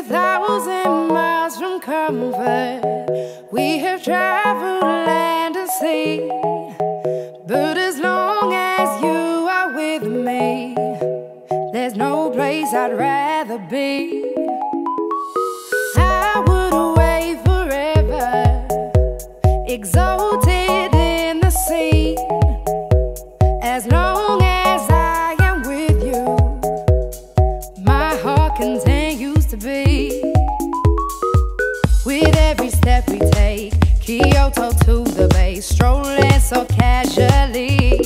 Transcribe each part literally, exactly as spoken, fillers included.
thousand miles from comfort. We have traveled land and sea, but as long as you are with me, there's no place I'd rather be. I would away forever, exalted in the sea. As long as I am with you, my heart continues to beat. With every step we take, Kyoto to the bay, strolling so casually.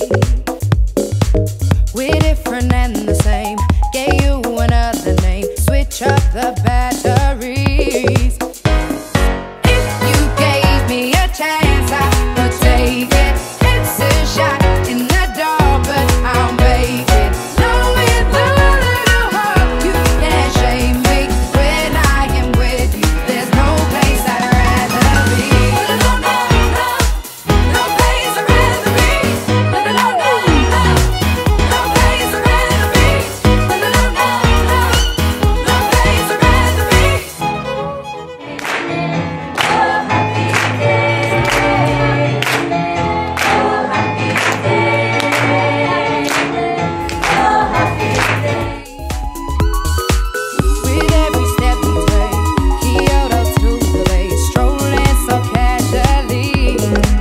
We're different and the same, gave you another name, switch up the batteries. If you gave me a chance, I would take it. It's a shot in the dark, but I'll make it. Knowing the little heart, you can't shame me. When I am with you, there's no place I'd rather be. No, no, no, no place I'd rather be. No, no, no, no, no place I'd rather be. No, no, no, no, no place I'd rather be. Oh, happy day. Oh, happy day. Oh, happy day. With every step we take, Kyoto to the bay, strolling so casually.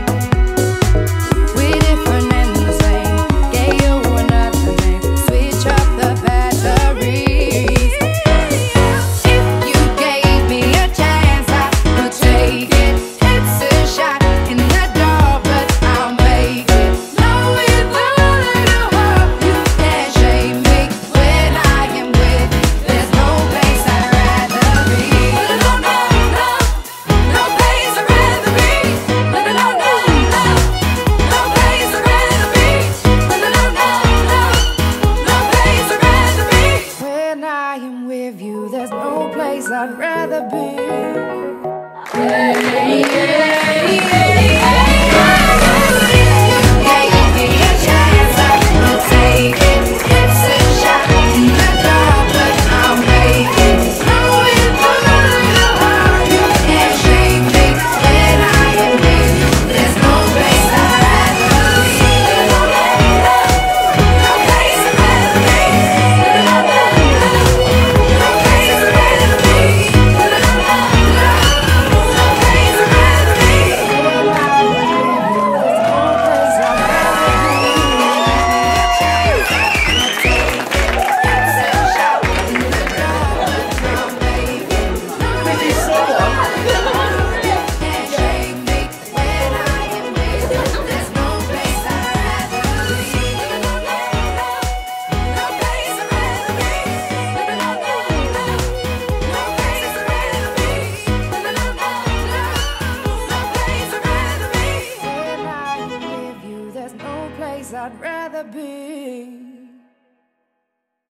We're different and the same, gave you another name, switch up the batteries. If you gave me a chance, I would take it. It's a shot in the dark, but I'll make it. Knowing the little heart, you can't shame me. When I am with you, there's no place I'd rather be. No, no, no, no place I'd rather be. No, no, no, no, no place I'd rather be. No, no, no, no, no place I'd rather be. When I am with you, there's no place I'd rather be. Yeah, yeah, yeah. Gave me a chance, I would take it. It's a shot in the dark, but I'll make it. Knowing the little heart, you can't shame me. When I am with you, there's no place I'd rather be. No, no, no place I'd rather be. No, no, no, no place I'd rather be. No, no, no, no place I'd rather be. I'd rather be.